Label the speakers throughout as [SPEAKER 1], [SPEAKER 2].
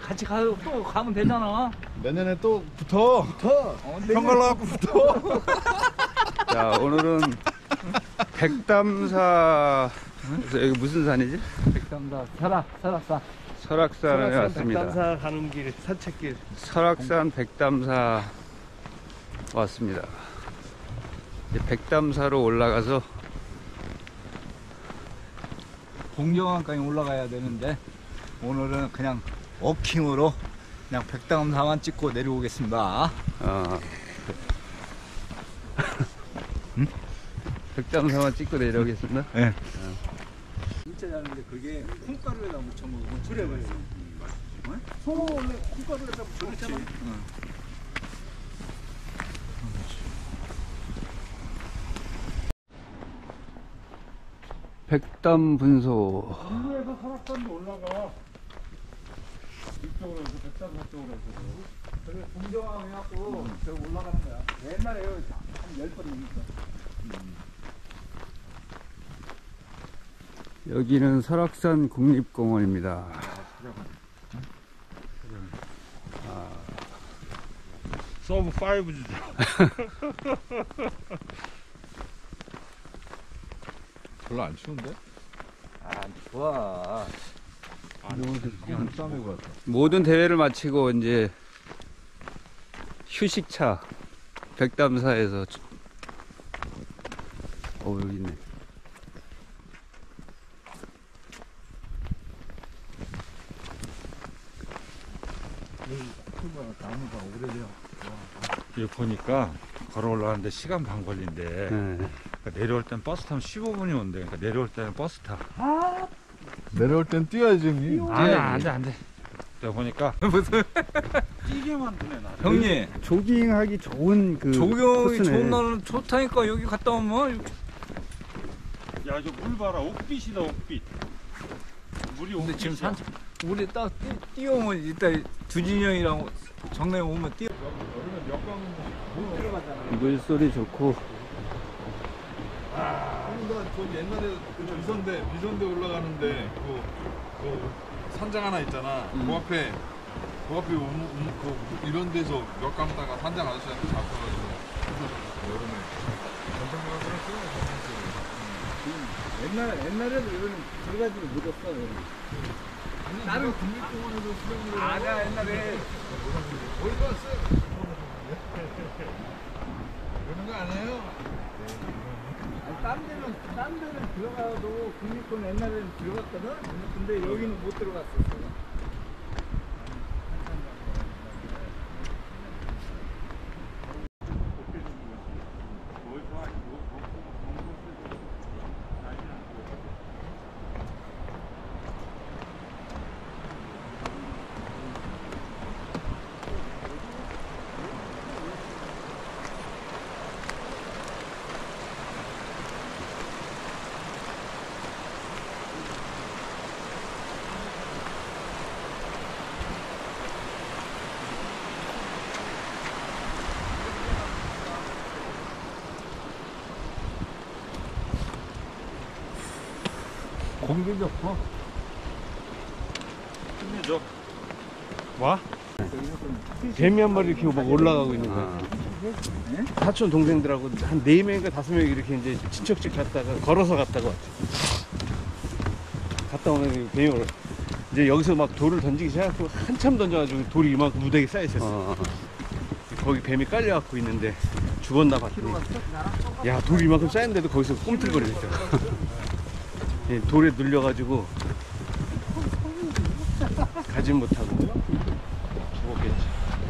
[SPEAKER 1] 같이 또 가면 되잖아.
[SPEAKER 2] 내년에 또 붙어. 평가로 갖고 붙어.
[SPEAKER 3] 자, 오늘은 백담사, 여기 무슨 산이지?
[SPEAKER 1] 백담사, 설악산.
[SPEAKER 3] 설악산에 왔습니다.
[SPEAKER 4] 백담사 가는 길, 산책길.
[SPEAKER 3] 설악산 백담사 왔습니다. 이제 백담사로 올라가서
[SPEAKER 1] 공정항까지 올라가야 되는데 오늘은 그냥 워킹으로 그냥 백담사만 찍고 내려오겠습니다.
[SPEAKER 3] 백담사만 찍고 내려오겠습니다.
[SPEAKER 1] 네. 진짜 잘하는데 그게 콩가루에다 묻혀 먹으면 줄여버려요. 소금 원래 콩가루에다 묻혀 먹잖아.
[SPEAKER 3] 백담분소.
[SPEAKER 2] 동부에서 설악산도 올라가. 이쪽으로 해서 백담사 쪽으로 해서.
[SPEAKER 1] 그래 공정항 해갖고 저기 올라가는 거야. 옛날에 한 10번 넘었어.
[SPEAKER 3] 여기는 설악산 국립공원입니다.
[SPEAKER 2] 서브 5 주죠. 별로 안 추운데?
[SPEAKER 1] 안 좋아.
[SPEAKER 2] 그냥 싸매고 왔다.
[SPEAKER 3] 모든 대회를 마치고 이제 휴식차 백담사에서 여기 있네.
[SPEAKER 2] 나무가 오래돼요.
[SPEAKER 4] 여기 보니까 걸어 올라가는데 시간 반 걸린대.
[SPEAKER 3] 네.
[SPEAKER 4] 그러니까 내려올 땐 버스 타면 15분이 온대. 그러니까 내려올 때는 버스 타.
[SPEAKER 2] 내려올 땐 뛰어야지, 형님.
[SPEAKER 4] 안 돼. 내가 보니까
[SPEAKER 1] 무슨
[SPEAKER 4] 뛰게 만드네, 나.
[SPEAKER 1] 형님
[SPEAKER 3] 조깅하기 좋은 그
[SPEAKER 1] 조경이
[SPEAKER 3] 코스네.
[SPEAKER 1] 좋은 날은 좋다니까. 여기 갔다 오면
[SPEAKER 4] 야, 저 물 봐라. 옥빛이다, 옥빛. 물이
[SPEAKER 1] 근데
[SPEAKER 4] 옥빛이야.
[SPEAKER 1] 지금 우리 딱 뛰어오면 이따 두진이 형이랑 정내 오면 뛰어.
[SPEAKER 2] 여기는 역광 못 들어가잖아.
[SPEAKER 3] 물소리 좋고.
[SPEAKER 2] 저 옛날에 그 비선대 올라가는데 그 산장 하나 있잖아. 그 앞에 이런 데서 역 감다가 산장 아저씨한테 잡혀가지고 여름에
[SPEAKER 1] 옛날에도 이거는 들어가지를 못했어. 나는 국립공원에도 수영을 아니야. 옛날에
[SPEAKER 2] 어디서 왔어요? 그런 거 아니에요?
[SPEAKER 1] 딴 데는 들어가도 국립공원 옛날에는 들어갔거든. 근데 여기는 못 들어갔었어. 공기 좋고.
[SPEAKER 4] 끝내줘. 와? 뱀이 한 마리 이렇게 막 올라가고 있는 거야. 사촌 동생들하고 한 4명인가 5명 이렇게 이제 친척집 갔다가 걸어서 갔다가 왔지. 갔다 오는 뱀이 올라. 이제 여기서 막 돌을 던지기 시작하고 한참 던져가지고 돌이 이만큼 무더기 쌓여있었어. 거기 뱀이 깔려갖고 있는데 죽었나 봤더니 야, 돌이 이만큼 쌓였는데도 거기서 꿈틀거리고 있어. 예, 돌에 눌려가지고 가지 못하고 죽었겠지.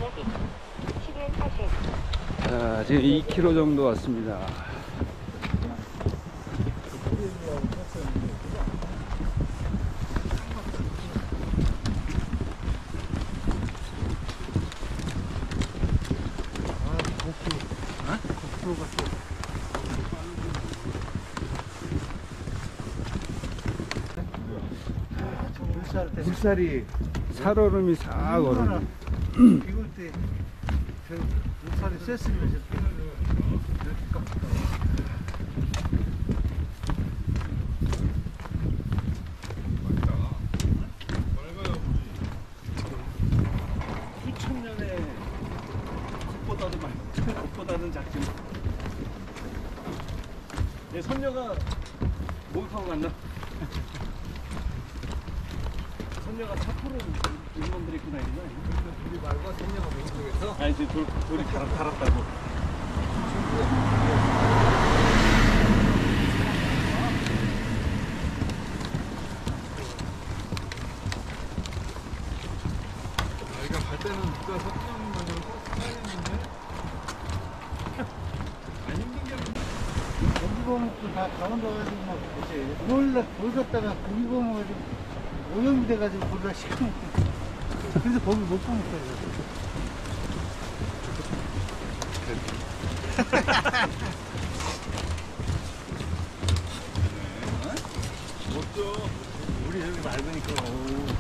[SPEAKER 3] 자, 지금 2km 정도 왔습니다.
[SPEAKER 4] 물살이
[SPEAKER 3] 살얼음이 싹 얼음.
[SPEAKER 4] 비올 때 저 물살이 셌으면 이렇게 작은 작전. 내 선녀가 목욕하고 갔나? 선녀가 차포로 인원들이 있구나 이구나.
[SPEAKER 1] 우리 말고 생녀가 못 들겠어?
[SPEAKER 4] 아니 이제 돌이 달았다고.
[SPEAKER 2] 저희가 갈 때는 누가 석정님 먼저 써야겠는데. 안 힘든 게 아니라.
[SPEAKER 5] 고기 버먹고 다 강원도 가가지고 막 뭘 갖다가 고기 버먹어가지고 오염이 돼가지고 골라 시켜먹고 그래서 고기 못 버먹어요.
[SPEAKER 2] 멋져.
[SPEAKER 4] 우리 여기 맑으니까. 오.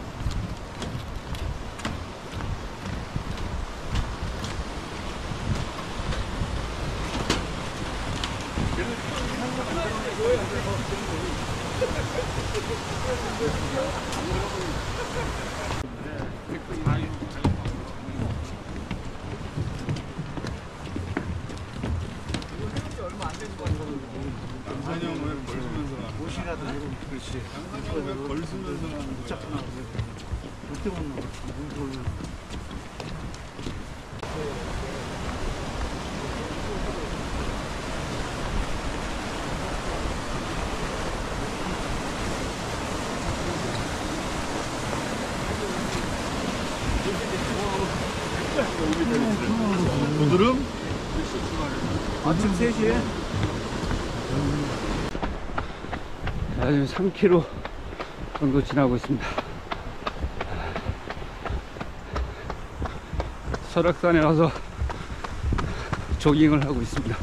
[SPEAKER 2] 양산형 왜 벌수면서 나?
[SPEAKER 5] 옷이라도 해보면 그렇지.
[SPEAKER 2] 양산형 왜 벌수면서 나는 거야?
[SPEAKER 5] 붙잡고 나오고 롯데 못 나와. 물 돌면.
[SPEAKER 2] 고드름?
[SPEAKER 1] 아침 3시에?
[SPEAKER 3] 자, 지금 3km 정도 지나고 있습니다. 설악산에 와서 조깅을 하고 있습니다.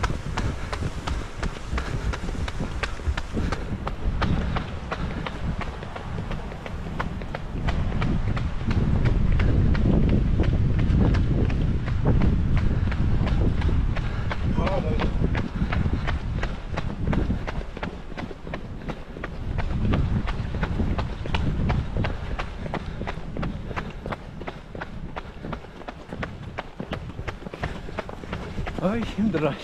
[SPEAKER 5] 아이 힘들어.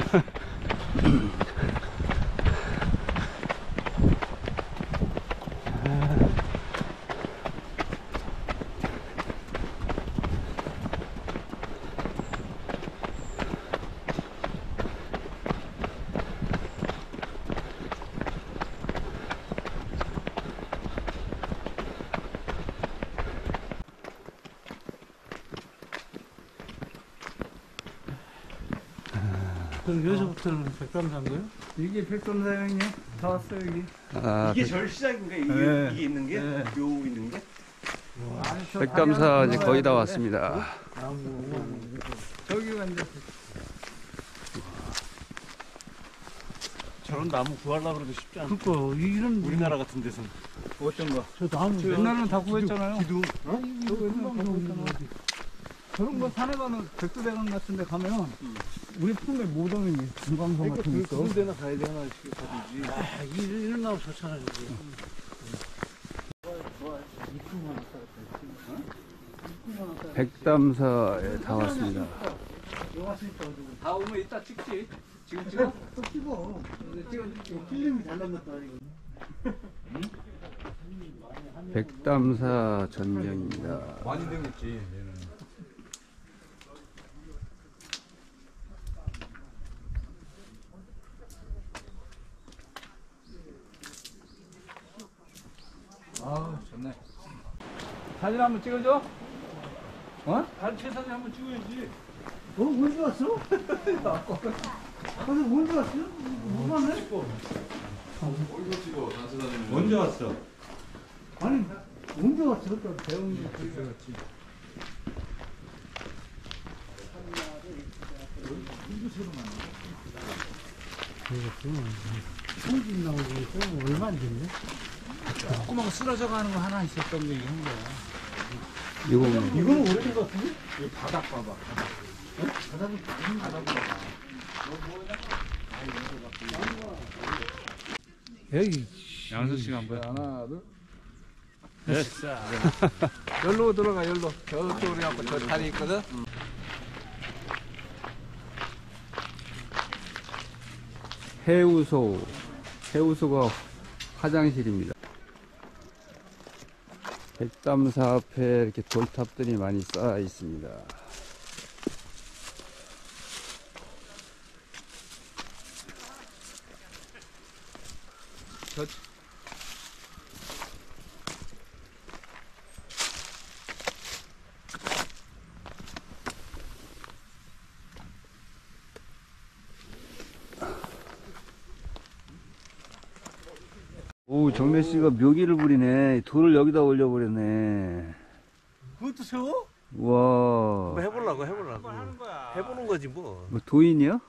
[SPEAKER 5] 그럼 여기서부터는 백담산거요?
[SPEAKER 1] 이게 백dom사형이요? 다 왔어요 여기.
[SPEAKER 3] 아,
[SPEAKER 4] 이게 절 시작인가? 이게,
[SPEAKER 1] 네.
[SPEAKER 4] 이게 있는 게?
[SPEAKER 1] 네.
[SPEAKER 4] 요 있는 게?
[SPEAKER 3] 백담사 이제 거의 다 왔습니다.
[SPEAKER 1] 저기가 이제
[SPEAKER 4] 저런 나무 구하려고 해도 쉽지 않아.
[SPEAKER 5] 그거 이런
[SPEAKER 4] 우리나라 같은 데서는.
[SPEAKER 1] 어떤 거?
[SPEAKER 5] 저 나무
[SPEAKER 1] 옛날에는 다 구했잖아요.
[SPEAKER 4] 기둥.
[SPEAKER 1] 저런 거 산에 가면 백두대간 같은 데 가면 우리 품에 못 오는 게 중강성 같은 게 있어.
[SPEAKER 5] 그런 데나 가야 돼 하나씩 가든지. 아 이런 나무 좋잖아 저기.
[SPEAKER 3] 백담사에 다 왔습니다.
[SPEAKER 1] 다 오면 이따 찍지. 지금 찍어?
[SPEAKER 5] 또 찍어. 필름이 달라졌다 이거.
[SPEAKER 3] 백담사 전경입니다.
[SPEAKER 2] 많이 되겠지. 얘는.
[SPEAKER 1] 아 좋네. 사진 한번 찍어줘? 어? 단체 사진 한번 찍어야지.
[SPEAKER 5] 언제 왔어? 언제 왔어? 못 왔네?
[SPEAKER 2] 어디서 찍어? 단체 사진을.
[SPEAKER 4] 언제 왔어?
[SPEAKER 5] 아니 언제 왔어? 또
[SPEAKER 1] 배웅이 그렇게 갔지.
[SPEAKER 5] 성진 나오고 있어? 얼마 안 됐네? 조그만 쓰러져 가는 거 하나 있었던 게 이런 거야.
[SPEAKER 3] 이거
[SPEAKER 5] 이거는 오래된 거 같은데?
[SPEAKER 1] 이 바닥 봐봐.
[SPEAKER 5] 바닥이 여기
[SPEAKER 3] 양수 씨가 한
[SPEAKER 1] 하나 둘.
[SPEAKER 3] 됐어.
[SPEAKER 1] 열로 들어가 열로. 저쪽으로 갖고 저 다리 있거든.
[SPEAKER 3] 해우소가 화장실입니다. 백담사 앞에 이렇게 돌탑들이 많이 쌓여 있습니다. 오, 정래 씨가 묘기를 부리네. 돌을 여기다 올려버렸네.
[SPEAKER 1] 그것도 세워?
[SPEAKER 3] 와,
[SPEAKER 4] 해보려고.
[SPEAKER 1] 하는 거야.
[SPEAKER 4] 해보는 거지 뭐.
[SPEAKER 3] 뭐 도인이야?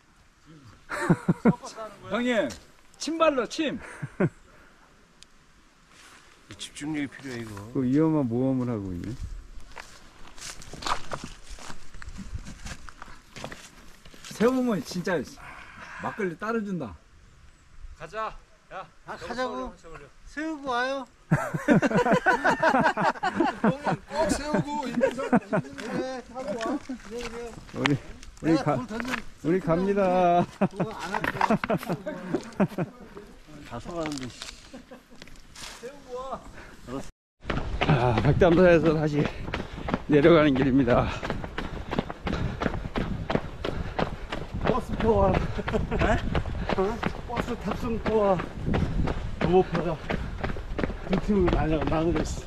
[SPEAKER 1] 형님, 침발로 침.
[SPEAKER 4] 집중력이 필요해 이거.
[SPEAKER 3] 그 위험한 모험을 하고 있네.
[SPEAKER 1] 세우면 진짜 막걸리 따라준다.
[SPEAKER 2] 가자. 야,
[SPEAKER 5] 가자고. 세우고 와요.
[SPEAKER 2] 꼭 세우고 있는 사람.
[SPEAKER 5] 그래, 타고 와. 그래.
[SPEAKER 3] 우리 갑니다.
[SPEAKER 5] 그거 안 할게.
[SPEAKER 4] 다 서가는데.
[SPEAKER 3] 아, 백담사에서 다시 내려가는 길입니다.
[SPEAKER 4] 버스 표와. 버스 탑승 표와. 도보표가 두 팀으로 나눠져 있어.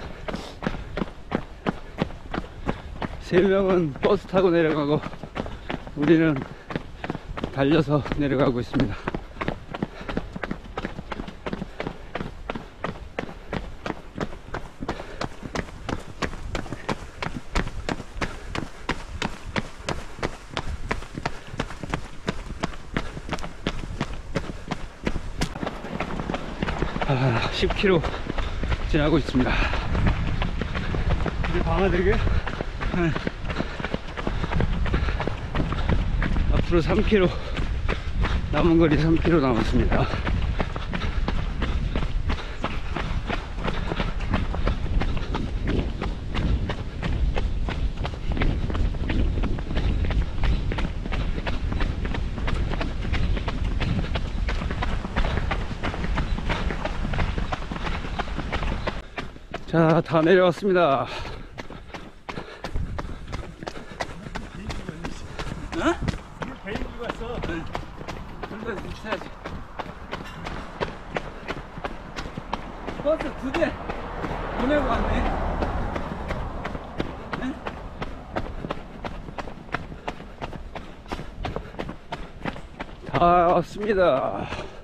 [SPEAKER 3] 3명은 버스 타고 내려가고 우리는 달려서 내려가고 있습니다. 아, 10km 지나고 있습니다.
[SPEAKER 4] 이제 방아들게?
[SPEAKER 3] 앞으로 3km, 남은 거리 3km 남았습니다. 자, 다 내려왔습니다.
[SPEAKER 1] 버스 2대 보내고 왔네.
[SPEAKER 3] 다 왔습니다.